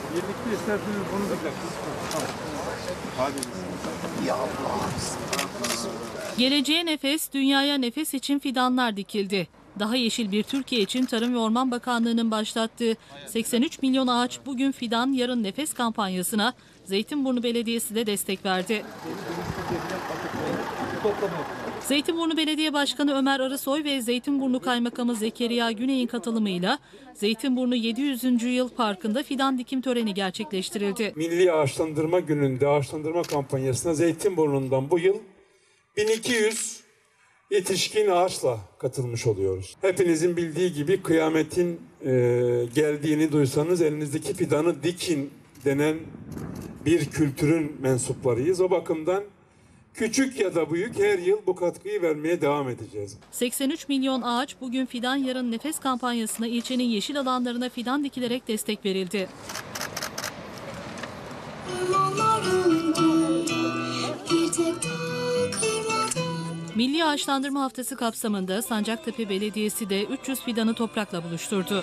Birlikte isterseniz bunu da tamam. Hadi. Ya Allah. Geleceğe nefes, dünyaya nefes için fidanlar dikildi. Daha yeşil bir Türkiye için Tarım ve Orman Bakanlığı'nın başlattığı 83 milyon ağaç bugün fidan yarın nefes kampanyasına Zeytinburnu Belediyesi de destek verdi. Zeytinburnu Belediye Başkanı Ömer Arısoy ve Zeytinburnu Kaymakamı Zekeriya Güney'in katılımıyla Zeytinburnu 700. Yıl Parkı'nda fidan dikim töreni gerçekleştirildi. Milli Ağaçlandırma Günü'nde ağaçlandırma kampanyasına Zeytinburnu'ndan bu yıl 1200 yetişkin ağaçla katılmış oluyoruz. Hepinizin bildiği gibi kıyametin geldiğini duysanız elinizdeki fidanı dikin denen bir kültürün mensuplarıyız. O bakımdan küçük ya da büyük her yıl bu katkıyı vermeye devam edeceğiz. 83 milyon ağaç bugün fidan yarın nefes kampanyasına ilçenin yeşil alanlarına fidan dikilerek destek verildi. Milli Ağaçlandırma Haftası kapsamında Sancaktepe Belediyesi de 300 fidanı toprakla buluşturdu.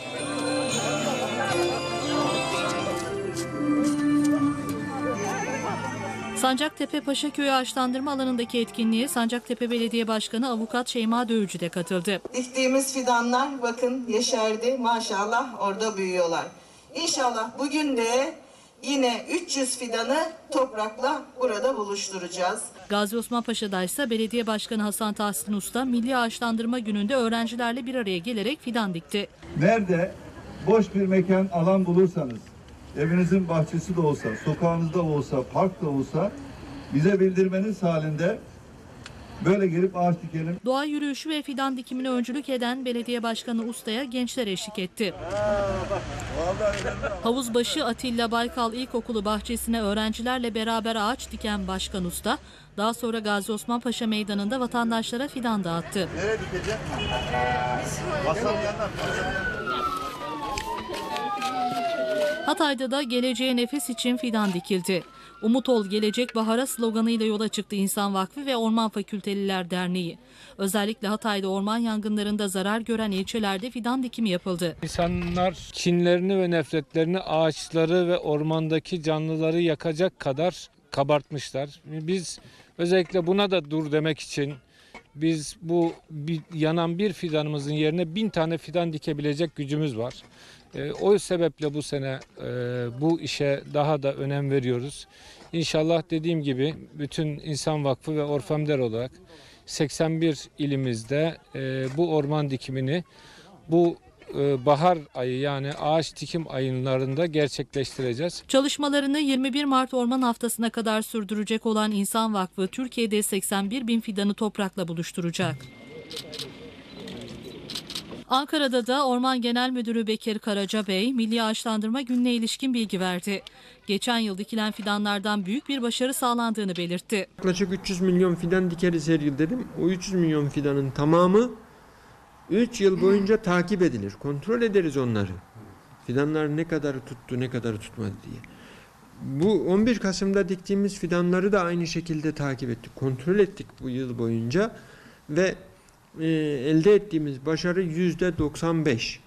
Sancaktepe Paşaköy Ağaçlandırma alanındaki etkinliğe Sancaktepe Belediye Başkanı Avukat Şeyma Dövücü de katıldı. Diktiğimiz fidanlar bakın yeşerdi, maşallah orada büyüyorlar. İnşallah bugün de yine 300 fidanı toprakla burada buluşturacağız. Gazi Osman Paşa'da ise Belediye Başkanı Hasan Tahsin Usta Milli Ağaçlandırma Günü'nde öğrencilerle bir araya gelerek fidan dikti. Nerede boş bir mekan, alan bulursanız, evinizin bahçesi de olsa, sokağınızda olsa, park da olsa bize bildirmeniz halinde böyle gelip ağaç dikelim. Doğa yürüyüşü ve fidan dikimine öncülük eden Belediye Başkanı Usta'ya gençler eşlik etti. Havuzbaşı Atilla Baykal İlkokulu bahçesine öğrencilerle beraber ağaç diken Başkan Usta, daha sonra Gazi Osman Paşa Meydanı'nda vatandaşlara fidan dağıttı. Nereye dikeceğim? Hatay'da da geleceğe nefes için fidan dikildi. Umut ol gelecek bahara sloganıyla yola çıktı İnsan Vakfı ve Orman Fakülteliler Derneği. Özellikle Hatay'da orman yangınlarında zarar gören ilçelerde fidan dikimi yapıldı. İnsanlar kinlerini ve nefretlerini ağaçları ve ormandaki canlıları yakacak kadar kabartmışlar. Biz özellikle buna da dur demek için biz bu yanan bir fidanımızın yerine 1000 tane fidan dikebilecek gücümüz var. O sebeple bu sene bu işe daha da önem veriyoruz. İnşallah dediğim gibi bütün İnsan Vakfı ve Orfemder olarak 81 ilimizde bu orman dikimini bu bahar ayı yani ağaç dikim aylarında gerçekleştireceğiz. Çalışmalarını 21 Mart Orman Haftası'na kadar sürdürecek olan İnsan Vakfı Türkiye'de 81 bin fidanı toprakla buluşturacak. Ankara'da da Orman Genel Müdürü Bekir Karacabey, Milli Ağaçlandırma Günü'ne ilişkin bilgi verdi. Geçen yıl dikilen fidanlardan büyük bir başarı sağlandığını belirtti. Yaklaşık 300 milyon fidan dikeriz her yıl dedim. O 300 milyon fidanın tamamı 3 yıl boyunca takip edilir. Kontrol ederiz onları. Fidanlar ne kadar tuttu, ne kadar tutmadı diye. Bu 11 Kasım'da diktiğimiz fidanları da aynı şekilde takip ettik. Kontrol ettik bu yıl boyunca ve elde ettiğimiz başarı %95.